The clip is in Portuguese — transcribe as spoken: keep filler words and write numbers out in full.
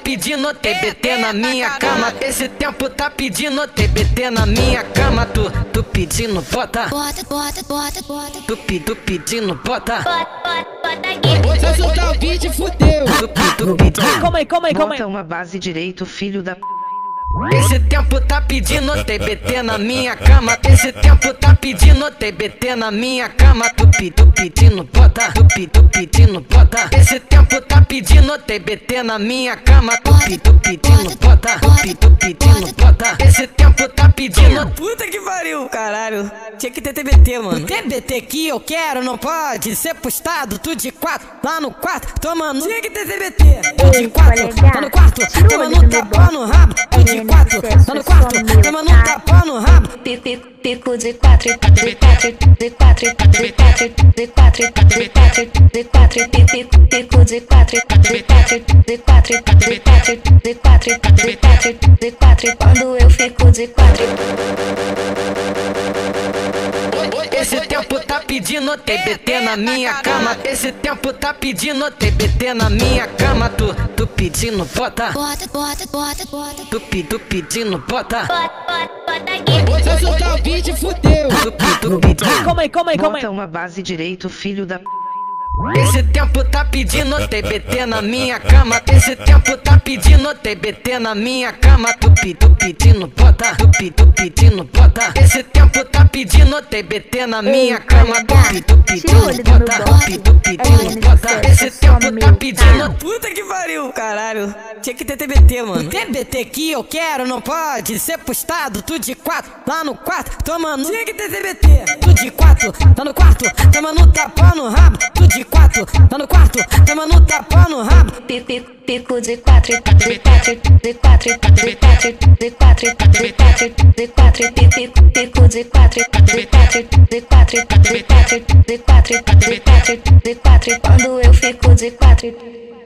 pedindo T B T na minha cama. Esse tempo tá pedindo T B T na minha cama. Tu, tu pedindo bota, Bota, bota, bota, bota. tu, pi- tu pedindo bota. Se eu soltar o beat, fudeu. Tu, pi- tu pedindo. Calma aí, calma aí, calma aí. Bota uma base direito, filho da p. Esse tempo tá pedindo T B T na minha cama. Esse tempo tá pedindo T B T na minha cama. Tu, pi- tu pedindo bota, tu, pi- tu pedindo bota. Esse tempo tá pedindo T B T na minha cama. Tu, pi- tu pedindo bota, tu, pi- tu pedindo bota. Esse tempo tá pedindo. Puta que pariu, caralho. Tinha que ter T B T, mano. T B T que eu quero não pode ser postado. Tu de quatro, lá no quarto, tomando. Tinha que ter T B T. Tu de quatro, tá no quarto, tomando tapa no rabo. Tu de quatro, tá no quarto, tomando tapa no rabo. Pico, pico de quatro, de quatro, de quatro, de quatro, de quatro, de quatro, de quatro, pico, pico de quatro, de quatro, de quatro, de quatro, de quatro, de quatro, de quatro. Quando eu fico de quatro. Esse tempo tá pedindo T B T na minha cama. Esse tempo tá pedindo T B T na minha cama. Tu, tu pedindo bota, Bota, bota, bota, bota. tu, pi- tu pedindo bota. Se eu soltar o beat, fudeu. Tu, pi- tu pedindo. Calma aí, calma aí, calma aí. Bota uma base direito, filho da p. Esse tempo tá pedindo T B T na minha cama. Esse tempo tá pedindo T B T na minha cama. Tu, pi- tu pedindo bota, tu, pi- tu pedindo bota. Esse tempo tá pedindo T B T na minha cama. Tu, pi- tu pedindo bota, tu, pi- tu pedindo bota. Esse tempo tá pedindo. Puta que pariu, caralho. Tinha que ter T B T, mano. T B T que eu quero não pode ser postado. Tu de quatro, lá no quarto, tomando. Tinha que ter T B T. Tu de quatro, tá no quarto, tomando tapa no rabo. Tu de quatro, tá no quarto, tomando tapa no rabo. Pico, pico de quatro, de quatro, de quatro, de quatro, de quatro, de quatro, de quatro, pico, pico de quatro, de quatro, de quatro, de quatro, de quatro, de quatro, de quatro. Quando eu fico de quatro.